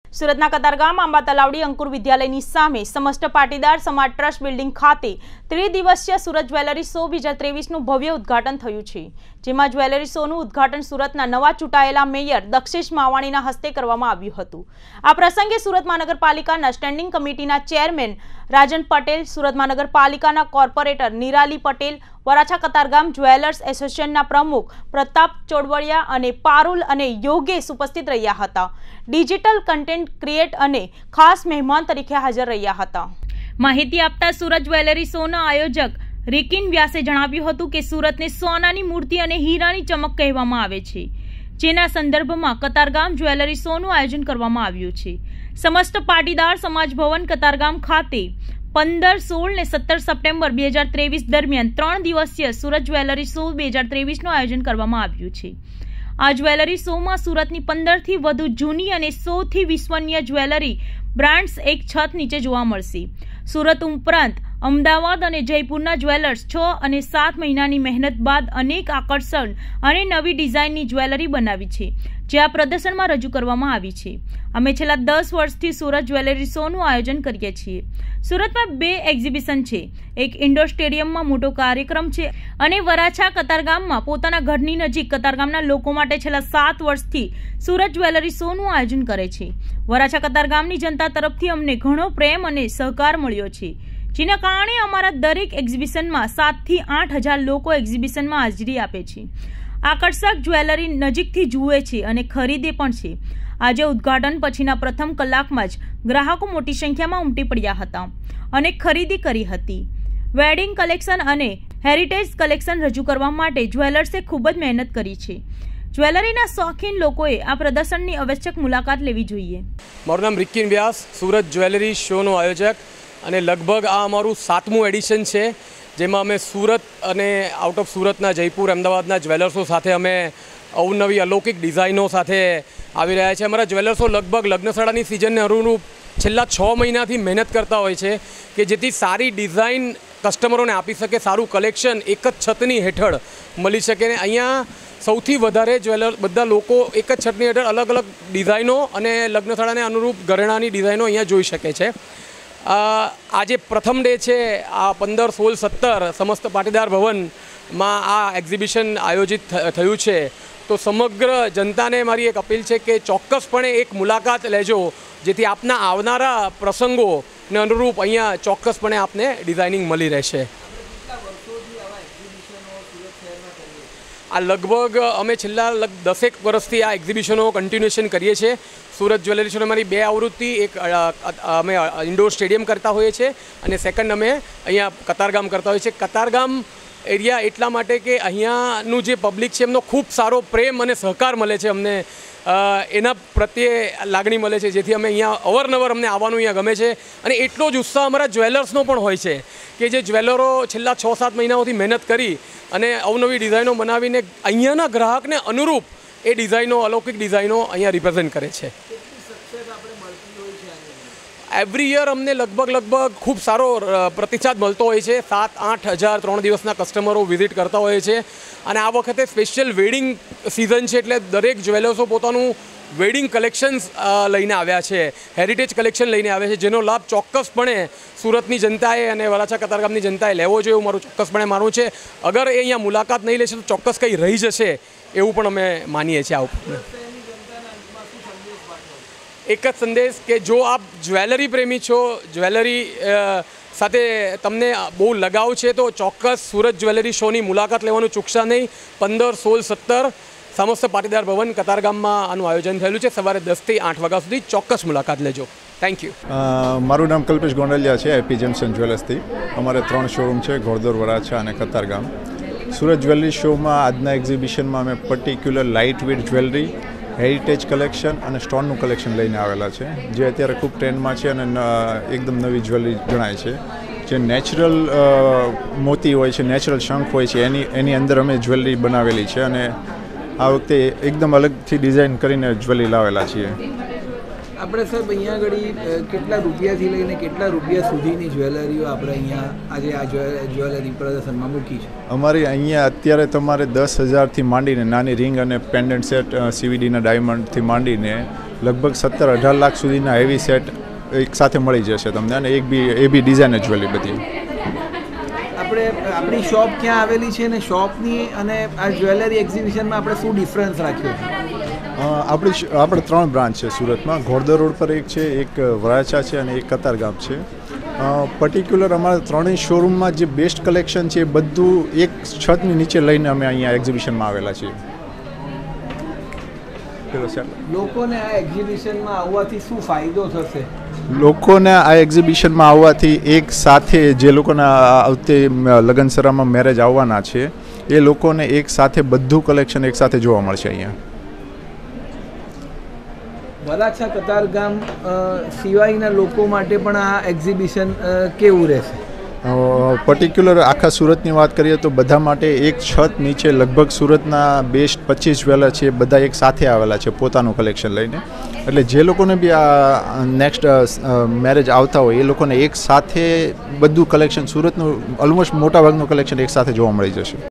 સુરતના કતારગામ આંબા તલાવડી અંકુર વિદ્યાલયની સામે સમસ્ત પાટીદાર સમાજ ટ્રસ્ટ બિલ્ડિંગ ખાતે ત્રિદિવસીય સુરત જ્વેલરી શો 2023નું ભવ્ય ઉદ્ઘાટન થયું છે, જેમાં જ્વેલરી શોનું ઉદ્ઘાટન સુરતના નવા ચૂંટાયેલા મેયર દક્ષેશ માવાણીના હસ્તે કરવામાં આવ્યું હતું। આ પ્રસંગે સુરત મહાનગરપાલિકાના સ્ટેન્ડિંગ કમિટીના ચેરમેન રાજન પટેલ, સુરત મહાનગરપાલિકાના કોર્પોરેટર નિરાલી પટેલ, વરાછા કતારગામ જ્વેલર્સ એસોસિએશનના પ્રમુખ પ્રતાપ ચોડવડિયા અને પારુલ અને યોગેશ ઉપસ્થિત રહ્યા હતા। ડિજિટલ કન્ટેન્ટ ક્રિએટ અને ખાસ મહેમાન તરીકે હાજર રહ્યા હતા। માહિતી આપતા સુરત જ્વેલરી શોના આયોજક રિકિન વ્યાસે જણાવ્યું હતું કે સુરતને સોનાની મૂર્તિ અને હીરાની ચમક કહેવામાં આવે છે, જેના સંદર્ભમાં કતારગામ જ્વેલરી શોનું આયોજન કરવામાં આવ્યું છે। સમસ્ત પાટીદાર સમાજ ભવન કતારગામ ખાતે 15, 16 ને 17 સપ્ટેમ્બર 2023 દરમિયાન 3 દિવસીય સુરત જ્વેલરી શો 2023નું આયોજન કરવામાં આવ્યું છે। આ જ્વેલરી શોમાં સુરતની 15થી વધુ જૂની અને 100થી વિશ્વનીય જ્વેલરી બ્રાન્ડ્સ એક છત નીચે જોવા મળશે। સુરત ઉપરાંત અમદાવાદ અને જયપુરના જ્વેલર્સ 6 અને 7 મહિનાની મહેનત બાદ અનેક આકર્ષણ અને નવી ડિઝાઇનની જ્વેલરી બનાવી છે, જે આ પ્રદર્શનમાં રજૂ કરવામાં આવી છે। અમે છેલ્લા 10 વર્ષથી સુરત જ્વેલરી શોનું આયોજન કરીએ છીએ। સુરતમાં 2 એક્ઝિબિશન છે, એક ઇન્ડોર સ્ટેડિયમમાં મોટો કાર્યક્રમ છે અને વરાછા કતારગામમાં પોતાના ઘરની નજીક કતારગામના લોકો માટે છેલ્લા 7 વર્ષથી સુરત જ્વેલરી શોનું આયોજન કરે છે। વરાછા કતારગામની જનતા તરફથી અમને ઘણો પ્રેમ અને સહકાર મળ્યો છે, જેના કારણે અમારા દરેક એક્ઝિબિશનમાં 7 થી 8 હજાર લોકો એક્ઝિબિશનમાં હાજરી આપે છે, આકર્ષક જ્વેલરી નજીકથી જુએ છે અને ખરીદે પણ છે। આજે ઉદ્ઘાટન પછીના પ્રથમ કલાકમાં જ ગ્રાહકો મોટી સંખ્યામાં ઉમટી પડ્યા હતા અને ખરીદી કરી હતી। વેડિંગ કલેક્શન અને હેરિટેજ કલેક્શન રજૂ કરવા માટે જ્વેલર્સે ખૂબ જ મહેનત કરી છે। જ્વેલરીના શોખીન લોકોએ આ પ્રદર્શનની આવશ્યક મુલાકાત લેવી જોઈએ। મારું નામ રિકિન વ્યાસ, સુરત જ્વેલરી શોનો આયોજક, અને લગભગ આ અમારું 7મું એડિશન છે, જેમાં અમે સુરત અને આઉટ ઓફ સુરતના જયપુર, અમદાવાદના જ્વેલર્સો સાથે અમે અવનવી અલૌકિક ડિઝાઇનો સાથે આવી રહ્યા છે। અમારા જ્વેલર્સો લગભગ લગ્નસરાની સિઝનને અનુરૂપ છેલ્લા 6 મહિનાથી મહેનત કરતા હોય છે કે જેથી સારી ડિઝાઇન કસ્ટમરોને આપી શકે, સારું કલેક્શન એક જ છતની હેઠળ મળી શકે। ને અહીંયા સૌથી વધારે જ્વેલર બધા લોકો એક જ છતની હેઠળ અલગ અલગ ડિઝાઇનો અને લગ્નસરાને અનુરૂપ ઘરેણાની ડિઝાઇનો અહીંયા જોઈ શકે છે। આજે પ્રથમ ડે છે, આ 15, 16, 17 સમસ્ત પાટીદાર ભવનમાં આ એક્ઝિબિશન આયોજિત થયું છે, તો સમગ્ર જનતાને મારી એક અપીલ છે કે ચોક્કસપણે એક મુલાકાત લેજો, જેથી આપના આવનારા પ્રસંગોને અનુરૂપ અહીંયા ચોક્કસપણે આપને ડિઝાઇનિંગ મળી રહેશે। આ લગભગ અમે છેલ્લા 10 વર્ષથી આ એક્ઝિબિશનો કન્ટિન્યુએશન કરીએ છીએ। સુરત જ્વેલરી શોની અમારી 2 આવૃત્તિ, એક અમે ઇન્ડોર સ્ટેડિયમ કરતા હોઈએ છીએ અને સેકન્ડ અમે અહીંયા કતારગામ કરતા હોઈએ છીએ। કતારગામ એરિયા એટલા માટે કે અહીંયાનું જે પબ્લિક છે એમનો ખૂબ સારો પ્રેમ અને સહકાર મળે છે, અમને એના પ્રત્યે લાગણી મળે છે, જેથી અમે અહીંયા અવારનવાર અમને આવવાનું અહીંયા ગમે છે। અને એટલો જ ઉત્સાહ અમારા જ્વેલર્સનો પણ હોય છે કે જે જ્વેલરો છેલ્લા 6-7 મહિનાઓથી મહેનત કરી અને અવનવી ડિઝાઇનો બનાવીને અહીંયાના ગ્રાહકને અનુરૂપ એ ડિઝાઇનો, અલૌકિક ડિઝાઇનો અહીંયા રિપ્રેઝેન્ટ કરે છે। એવરી યર અમને લગભગ ખૂબ સારો પ્રતિસાદ મળતો હોય છે। 7-8 હજાર 3 દિવસના કસ્ટમરો વિઝિટ કરતા હોય છે અને આ વખતે સ્પેશિયલ વેડિંગ સિઝન છે, એટલે દરેક જ્વેલર્સો પોતાનું વેડિંગ કલેક્શન્સ લઈને આવ્યા છે, હેરિટેજ કલેક્શન લઈને આવ્યા છે, જેનો લાભ ચોક્કસપણે સુરતની જનતાએ અને વરાછા કતારગામની જનતાએ લેવો જોઈએ એવું મારું ચોક્કસપણે માનવું છે। અગર એ અહીંયા મુલાકાત નહીં લેશે તો ચોક્કસ કંઈ રહી જશે એવું પણ અમે માનીએ છીએ। આ ઉપર એક જ સંદેશ કે જો આપ જ્વેલરી પ્રેમી છો, જ્વેલરી સાથે તમને બહુ લગાવ છે, તો ચોક્કસ સુરત જ્વેલરી શોની મુલાકાત લેવાનું ચૂકશા નહીં। 15, 16, 17 સમસ્ત પાટીદાર ભવન કતારગામમાં આનું આયોજન થયેલું છે, સવારે 10 થી 8 વાગ્યા સુધી ચોક્કસ મુલાકાત લેજો। Thank you. મારું નામ કલ્પેશ ગોંડલિયા છે, એપી જેમ્સન જ્વેલર્સથી। અમારે 3 શોરૂમ છે, ઘોડદોર, વરાછા અને કતારગામ। સુરત જ્વેલરી શોમાં આજના એક્ઝિબિશનમાં અમે particular light weight jewellery, heritage collection અને સ્ટોનનું કલેક્શન લઈને આવેલા છે, જે અત્યારે ખૂબ ટ્રેન્ડમાં છે અને એકદમ નવી જ્વેલરી ગણાય છે। જે નેચરલ મોતી હોય છે, નેચરલ શંખ હોય છે, એની અંદર અમે જ્વેલરી બનાવેલી છે અને આ વખતે એકદમ અલગથી ડિઝાઇન કરીને જ્વેલરી લાવેલા છીએ। આપણે સાહેબ અહીંયા આગળ કેટલા રૂપિયાથી લઈને કેટલા રૂપિયા સુધીની જ્વેલરીઓ આપણે અહીંયા આજે આ જ્વેલરી પ્રદર્શનમાં મૂકી છે? અમારી અહીંયા અત્યારે તમારે 10,000થી માંડીને નાની રિંગ અને પેન્ડન્ટ સેટ CVDના ડાયમંડથી માંડીને લગભગ 17-18 લાખ સુધીના હેવી સેટ એક સાથે મળી જશે તમને, અને એ બી ડિઝાઇનર જ્વેલરી બધી. આપણી શોપ ક્યાં આવેલી છે અને શોપની અને આ જ્વેલરી એક્ઝિબિશનમાં આપણે શું ડિફરન્સ રાખ્યો છે? આપણે 3 બ્રાન્ચ છે સુરતમાં. ઘોડદર રોડ પર એક છે, એક વરાછા છે અને એક કતારગામ છે. પર્ટિક્યુલર અમારા ત્રણેય શોરૂમમાં જે બેસ્ટ કલેક્શન છે એ બધું એક છતની નીચે લઈને અમે અહીંયા એક્ઝિબિશનમાં આવેલા છીએ. લોકોને આ એક્ઝિબિશનમાં આવવાથી શું ફાયદો થશે? લોકોને આ એક્ઝિબિશનમાં આવવાથી એક સાથે જે લોકોના આવતે લગ્નસરામાં મેરેજ આવવાના છે એ લોકોને એક સાથે બધું કલેક્શન એક સાથે જોવા મળશે અહીંયા. વરાછા કતારગામ સિવાયના લોકો માટે પણ આ એક્ઝિબિશન કેવું રહેશે? પર્ટિક્યુલર આખા સુરતની વાત કરીએ તો બધા માટે એક છત નીચે લગભગ સુરતના બેસ્ટ 25 જ્વેલર છે, બધા એક સાથે આવેલા છે પોતાનું કલેક્શન લઈને. એટલે જે લોકોને બી આ નેક્સ્ટ મેરેજ આવતા હોય એ લોકોને એક સાથે બધું કલેક્શન સુરતનું ઓલમોસ્ટ મોટાભાગનું કલેક્શન એક સાથે જોવા મળી જશે.